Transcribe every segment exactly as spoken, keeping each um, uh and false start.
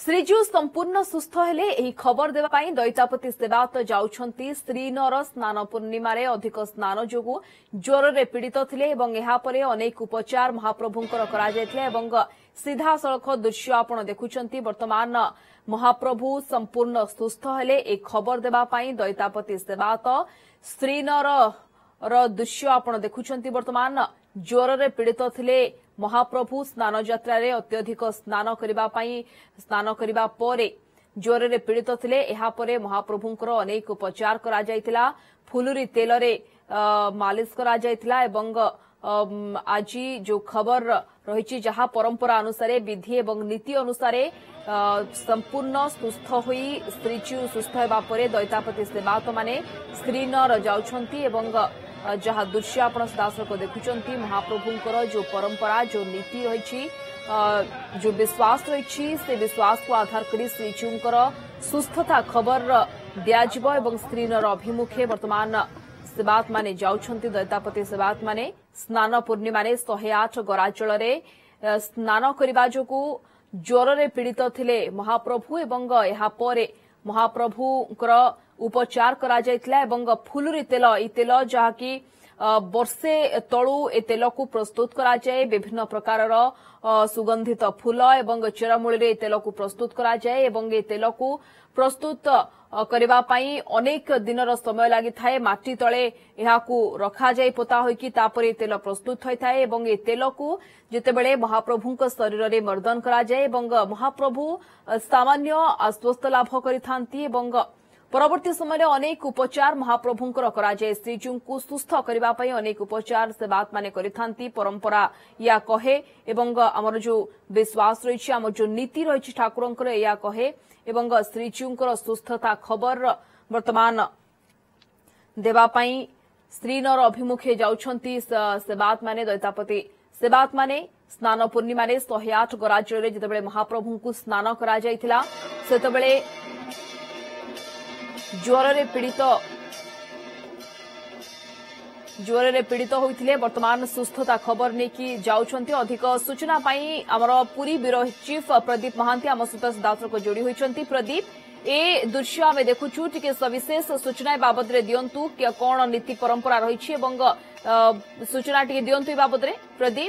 श्रीजू संपूर्ण सुस्थ हेले एही खबर देवा पाई दैतापति सेवायत जाउछंती श्रीनर स्नान पूर्णिमा रे अधिक स्नान जोगु ज्वर रे पीड़ित थिले एवं एहा परे अनेक उपचार महाप्रभुंकर करा जायथिले एवं सीधा सड़क दृश्य आपण देखुछंती। वर्तमान महाप्रभु संपूर्ण सुस्थ हेले ए खबर देवा पाई दैतापति सेवायत श्रीनर रो दृश्य आपण देखुछंती। वर्तमान ज्वर रे पीड़ित थिले महाप्रभु स्नान यात्रा रे अत्यधिक स्नान करिबा पई स्नान करिबा परे ज्वर रे पीड़ित थिले। एहा परे महाप्रभुंकर अनेक उपचार करा जायतिला, फुलुरी तेल रे मालिश करा जायतिला एवं आज जो खबर रही जहाँ परंपरा अनुसार विधि एवं नीति अनुसार संपूर्ण सुस्थ हुई श्रीजू सुस्थ होगा परे दैतापति सेवायत माने श्रीनर जाउछंती एवं जहाँ दृश्य आप सीधासख देखुं महाप्रभुंकर जो परंपरा जो नीति रही जो विश्वास रही से विश्वास को आधार कर श्रीजूंकर सुस्थता खबर दिज्व एवं श्रीनर अभिमुखे वर्तमान सेवायत माने जाउछंती। दैतापति सेवायत माने स्नान पूर्णिमा रे शहे आठ गराजल स्नान करने जोगु ज्वर रे पीड़ित थिले महाप्रभु एवं एहा परे महाप्रभुंकर उपचार करा जायतिला एवं फुलुरी तेल ई तेल जहाँकि वर्षे तलु ए तेल को प्रस्तुत करा जाए। विभिन्न प्रकार सुगंधित फूल एवं चेरमूली रे तेल को प्रस्तुत करा जाए एवं ए तेल को प्रस्तुत करबा पई अनेक दिनर समय लागि थाए। माटी तळे एहाकू रखा जाय पोता होइकी तापरे तेल प्रस्तुत होय थाए एवं ए तेल को जेतेबेले महाप्रभुंक शरीर रे मर्दन करा जाय एवं महाप्रभु सामान्य आश्वस्त लाभ करिथांती एवं परवर्ती समय अनेक उपचार महाप्रभुंकर करा जाय। श्रीजू को सुस्थ करबा पई अनेक उपचार सेवायत माने करिथांती। परंपरा या कहे एवं हमर जो विश्वास रही हमर जो नीति रही ठाकुरंकर या कहे एवं श्रीजूंकर सुस्थता खबर वर्तमान देवा पई श्रीनर अभिमुखे जाउछंती सेवायत माने दैतापति सेवायत माने स्नान पूर्णिमा रे शहे आठ गराजल रे जेतेबेले महाप्रभु को स्नान करा जायतिला सेतेबेले ज्वर रे पीड़ित ज्वर रे पीड़ित होइथिले वर्तमान सुस्थता खबर नेकी जाउछंती। अधिक सूचना पाई हमर पुरी ब्यूरो चीफ प्रदीप महांती आम सहित सीधासख जोड़ी होइछंती। प्रदीप ए दृश्य आमे देखुछु टिके सविशेष सूचना बाबद रे दियंतु के कोन नीति परंपरा रहिछि एवं सूचना टिके दियंतु ए बाबद रे प्रदीप।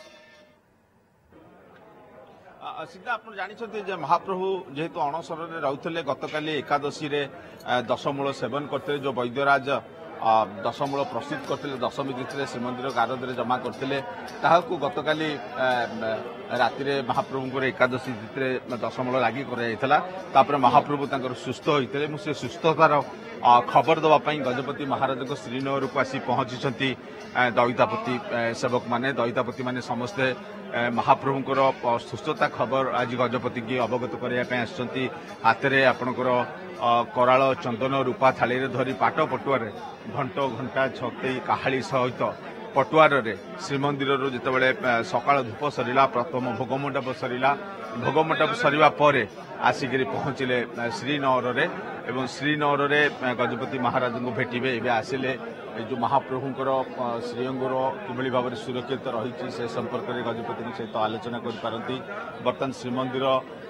सीधा आप जानते महाप्रभु जेहेतु अणसर रोते गतकाली एकादशी रे दशमूल सेवन करते जो वैद्यराज दशमूल प्रस्तुत करते दशमी तिथि श्रीमंदिर गारद जमा करते गतकाली राति महाप्रभु एकादशी तिथि दशमूल लागी कर महाप्रभु सुस्थ होते से सुस्थतार खबर देवाई गजपति महाराज श्रीनगर को आसी पहुंची दैतापति सेवक माने दैतापति माने समस्ते महाप्रभुंकर सुस्थता खबर आज गजपति की अवगत करने हाथ में आपणकर कराल चंदन रूपा थाली धरी पाट पटुआर घंट घंटा छकई काहाली सहित पटुआर श्रीमंदिर जितेबाला सकाल धूप सरला प्रथम भोगमंडप सरला भोगमंडप सरवा पर आसिक पहुंचले श्रीनगर एवं श्रीनगर में गजपति महाराज को भेटे एवं आसिले जो महाप्रभुंकर श्रीअंगर किभली भाव में सुरक्षित रही से संपर्क में गजपति सहित आलोचना करपारती। बर्तमान श्रीमंदिर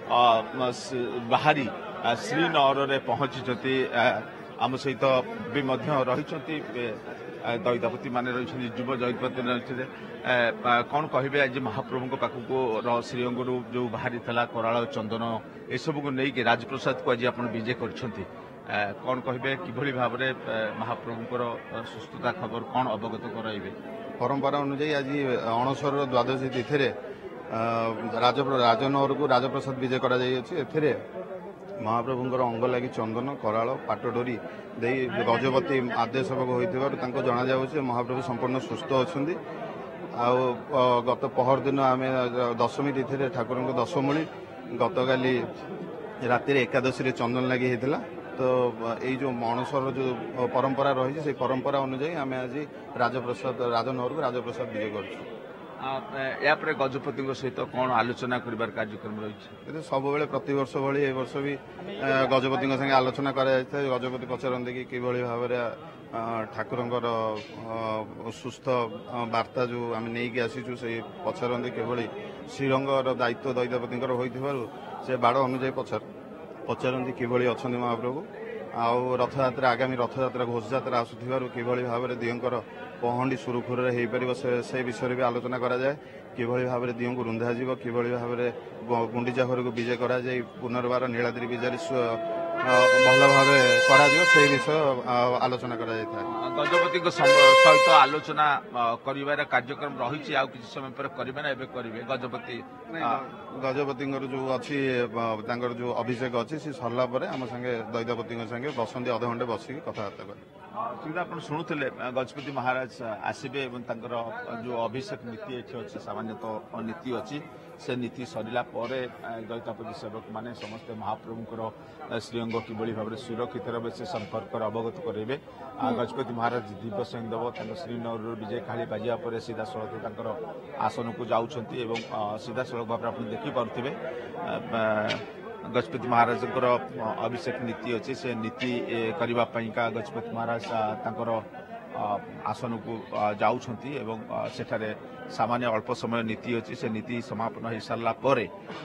बाहरी श्रीनगर में पहुंची आम सहित भी रही दैतापति मान रही युव दैतापति रही कौन कहे आज महाप्रभु पाखक श्रीअंगर जो बाहरी कराल चंदन एसबू को लेकिन राजप्रसाद को आज आप विजे कर कौन कहे किभली भाव में महाप्रभुंकर सुस्थता खबर कौन अवगत कराइबे। परंपरा अनुजाई आज अणसर द्वादशी तिथि राजनगर को राजप्रसाद विजय कर महाप्रभुंकर अंग लगी चंदन कराल पाटडोरी दे गजपति आदेशक होता जना जाऊे महाप्रभु संपूर्ण सुस्थ अच्छा। गत पहर दिन आम दशमी तिथि ठाकुर दशमूली गतकाली राति एकादशी चंदन लगी होता तो यही जो अणसर जो परंपरा रही से परंपरा अनुजाई आम आज राजप्रसाद राजनगर को राजप्रसाद विजय कर गजपति सहित कौन आलोचना कर कार्यक्रम रही सब प्रति वर्ष भली ए वर्ष भी गजपति संगे आलोचना कर गजपति पचारती कि किभली भाव ठाकुरंकर सुस्थ वार्ता जो आम नहीं आसीचु से पचारती किभली श्रीरंगर दायित्व दैतापति से बाड़ अनुଯାयी पचार पचारती किभଳି अछंती महाप्रभु आउ रथयात्रा आगामी रथयात्रा घोषयात्रा आसुथिबारु किभଳି भाबरे दियंकर पहंडी सुरुखुर रे हेई परिबो से विषय भी आलोचना करा जाए किभଳି भाबरे दियंकु रुंधा जीव किभଳି भाबरे गुंडीचा घर को विजय करा जाए पुनर्बार नीलाद्रि विजय भल भाव करा से विषय आलोचना करा जाय था गजपति सहित आलोचना कर कार्यक्रम रही आ किसी समय पर करेंगे ना एवं करेंगे गजपति गजपति जो अच्छी जो अभिषेक अच्छी सी सरला आम संगे दैतापति संगे बसंती अध घंटे बसिक कथबार्ता करें सीधा आप शुणुले गजपति महाराज आसबे जो अभिषेक नीति ये अच्छी सामान्यतः नीति अच्छी से नीति सरला दैतापति सेवक माने समस्त महाप्रभुंर श्रीअंग किभଳି भाव सुरक्षित रहे से संपर्क अवगत करेंगे गजपति महाराज दिव्य सैंधव श्रीनगर विजय खाली बाजिया पर सीधा सड़क आसन को जाऊँगी सीधा सड़क भाव आप देखिपे गजपति महाराज अभिषेक नीति अच्छी से नीति करने गजपति महाराज तांकर आसन को जाऊँगी सेठारे सामान्य अल्प समय नीति अच्छी से नीति समापन हो सारा पर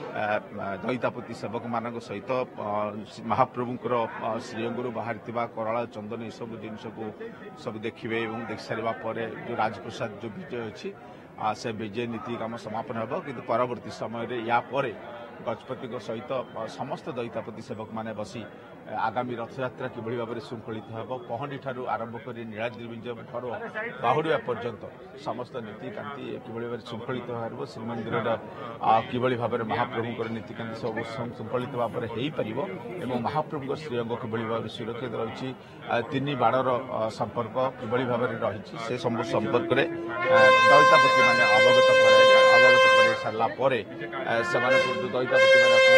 दैतापति सेवक मान सहित महाप्रभुंर श्रीअंगरू बाहर कराल चंदन ये सब जिनस को सब देखिए और देख सारा पर जो राजप्रसाद जो विजय अच्छी से विजय नीति काम समापन हो कि परवर्ती समय या पर गजपति सहित समस्त दैतापति सेवक माने बसी आगामी रथयात्रा किभଳି भाव श्रृंखलित हो पहंडी ठारू आरंभ कर नीलाद्रि विजय ठारू बाहुड़िया पर्यंत समस्त नीतिकांति किभଳି भाव श्रृंखलित हो श्रीमंदिर किभଳି भाव महाप्रभुंर नीतिकांति सब श्रृंखलित भाव हो महाप्रभु श्रीअंग किभଳି भाव सुरक्षित रही तीन बाणर संपर्क किभଳି भाव रही से सब संपर्क में दैतापति माने अवगत अवगत कर सारा पर जो दैतापति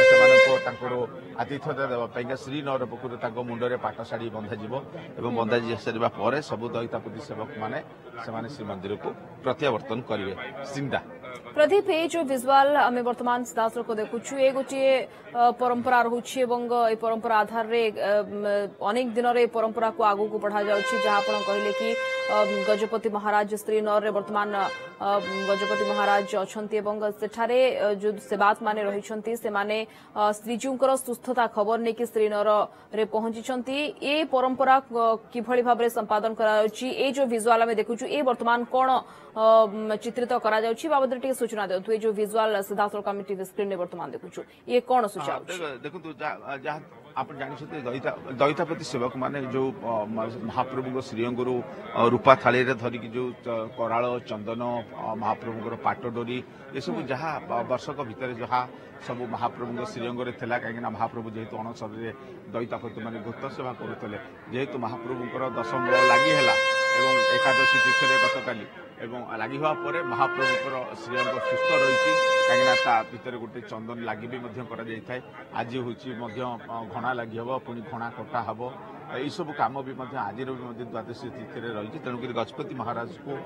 मैंने आतिथ्यता देवाई श्रीनगर पक्षर मुंडे पाट शाढ़ी बंधाजी और बंधाजी सारा पर सब दैतापति सेवक मैंने श्रीमंदिर को प्रत्यावर्तन करेंगे सिंदा प्रदीप ये जो विजुआल आम बर्तमान सीधासल को देखुछु ये गोटे परंपरा रही परंपरा आधार रे अनेक दिन रे परंपरा को आगू को बढ़ा जाउछि जहां आपण कहले कि गजपति महाराज श्रीनगर बर्तमान गजपति महाराज अछंती एवं सेठारे जो सेवात माने रहिछंती से माने श्रीजीउकर सुस्थता खबर ने कि श्रीनगर रे पहुंचीछंती ए परंपरा किभଳି भाबरे संपादन करा जाउछि ए जो विजुआल में देखुछु ए वर्तमान कोन चित्रित करा जाउछि बाबद टे सूचना देउ ए जो विजुआल सीधासल कमी टीवी स्क्रीन ने वर्तमान देखुछु ये कोन सूचना देखु जहाँ आप जानते दैतापति सेवक माने जो महाप्रभु श्रीअंगरू रूपा थाली धरिकी जो कराल चंदन महाप्रभुंर पाट डोरी ये सब जहाँ वर्षक भितर जहाँ सब महाप्रभु श्रीअंगे थिला कहीं महाप्रभु जेहेतु अणसर दैतापति मैंने गुप्त सेवा करुले जेहेतु महाप्रभुंर दशम लगी है एकादशी तीर्थ गतकाली एवं लगी हुआ पर महाप्रभुंर श्रीअंग सुस्थ रही कहीं भितर गोटे चंदन लगी भी कर आज हूँ घणा लगी हम पुणी घणा कटा हम यही सब कम भी आज द्वादशी तिथि रही तेणुक गजपति महाराज को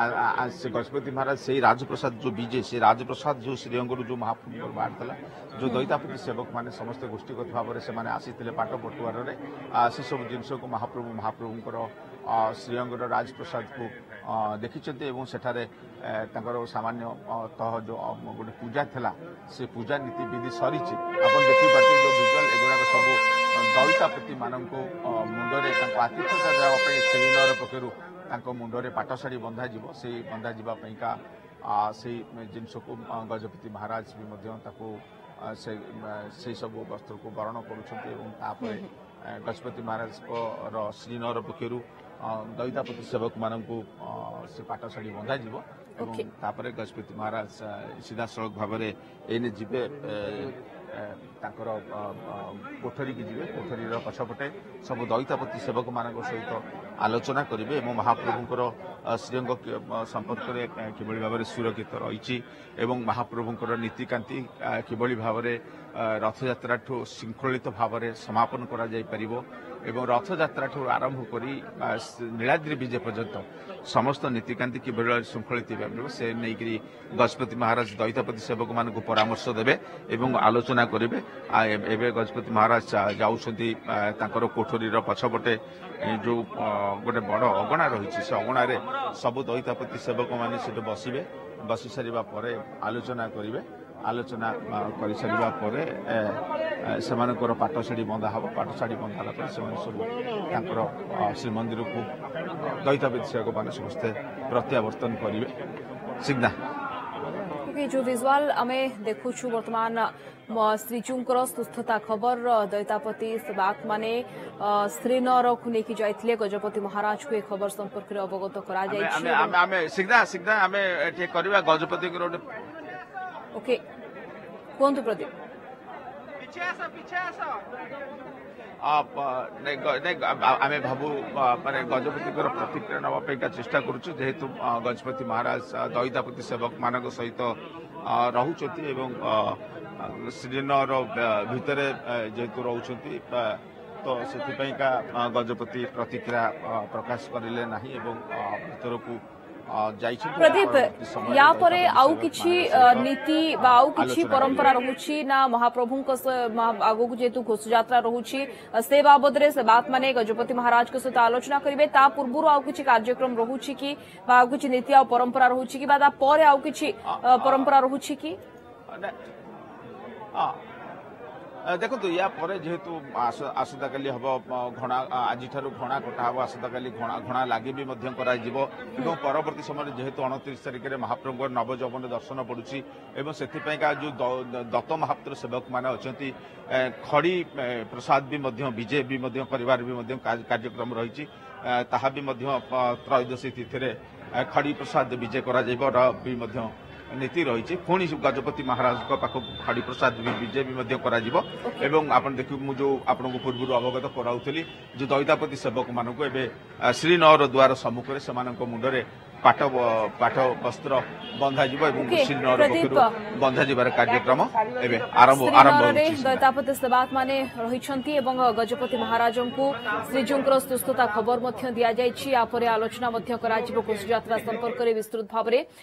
से गजपति महाराज से राजप्रसाद जो विजय से राजप्रसाद जो श्रीअंगरू जो महाप्रभु बाहर था जो दैतापति सेवक मैंने समस्त गोष्ठीगत भाव से आसी पाट पटुआर से सब जिनस को महाप्रभु महाप्रभुंर श्रीअंगर राजप्रसाद को देखी सेठारे सामान्य तह जो गोटे पूजा था से पूजा नीति विधि सरी आप देखिए जो विजुआल एगुड़ाक सब दैतापति मानक मुंडरे आतिथ्यता देवाई श्रीनगर पक्षर मुंडरे पाट शाढ़ी बंधाजी से बंधाजी का से जिनस को गजपति महाराज भी से, से सब वस्त्र को वर्ण करुँच गजपति महाराज को श्रीनगर पक्षर दैतापति सेवक मानक से पाट शाढ़ी बंधाजी तापर गजपति महाराज सीधा सड़क भाव में एने जीवे तांकर कोठरी की जीवे कोठरी पछपटे सब दैतापति सेवक मान सहित आलोचना करेंगे और महाप्रभुंर श्रीअंग संपर्क में किभଳି भाव सुरक्षित रही महाप्रभुंर नीतिकांति किभଳି भाव रथयात्रा ठू श्रृंखलित भाव में समापन करा जाय परिबो एवं रथयात्रा ठू आरंभ करी नीलाद्रि विजय पर्यंत समस्त नीतिकांति किभଳି श्रृंखलित भाव से नहीं गजपति महाराज दैतापति सेवक मान को परामर्श देवे एवं आलोचना करेंगे एवं गजपति महाराज जाऊँगी कोठरी पछपटे जो गोटे बड़ अगणा रही से अगणार सब दैतापति सेवक मैंने बसवे बसी सारा पर आलोचना करेंगे आलोचना कर सारा पर से पाटशाढ़ी बंधा हम पाटशाढ़ी बंधा पर सब श्रीमंदिर को दैतापति सेवक मैंने समस्ते प्रत्यावर्तन करेंगे। सिग्ना जो विजुआल आम देखु बर्तमान श्रीजूंकर सुस्थता खबर दैतापति सेवायत माने श्रीनगर को लेकिन जाइए गजपति महाराज को खबर संपर्क में अवगत करा गजपति ओके कहतु प्रदीप आम भावु माने गजपति प्रतिक्रिया नापी चेष्टा करुचु जेहेतु गजपति महाराज दैतापति सेवक मान सहित रोचंती श्रीनगर भितर जेहेतु रोचंती तो से गजपति प्रतिक्रिया प्रकाश करें ना भीतर को प्रदीप या परे आउ किछि नीति बा आउ किछि परंपरा रहुछि ना महाप्रभु आगु जेतु घोष यात्रा रहुछि से बाबद रे से बात माने गजपति महाराज के सहित आलोचना करिवे ता पूर्व आउ किछि कार्यक्रम रहुछि कि बा आउ किछि नीति आ परंपरा रहुछि कि बा ता परे आउ किछि परंपरा रहुछि कि देखो या जेहेतु आसंता काली हम घणा आज घणा कटा हम आसंता काली घणा लगे भी परवर्ती समय जेहेतु अणतीस तारिख में महाप्रभु नवजौवन दर्शन पड़ुछि से जो दत्त महापात्र सेवक मैंने अच्छा खड़ी प्रसाद भी विजय भी परिवार भी कार्यक्रम रही त्रयोदशी तिथि खड़ी प्रसाद विजय कर नीति रही पुणी गजपति महाराज पाख खड़ी प्रसाद भी विजय भी आप देखिए मुझे आपको पूर्व अवगत कराऊली जो दैतापति सेवक मानक श्रीनगर द्वार सम्मुखें से मुंडे पाठ पाठ वस्त्र बंधा श्रीनगर पक्षर बंधा जबार कार्यक्रम आरंभ आरंभ दैतापति सेवायत माने रही गजपति महाराज को श्रीजूंकर सुस्थता खबर दि जाइए आलोचना घोष यात्रा संपर्क में विस्तृत भाव में।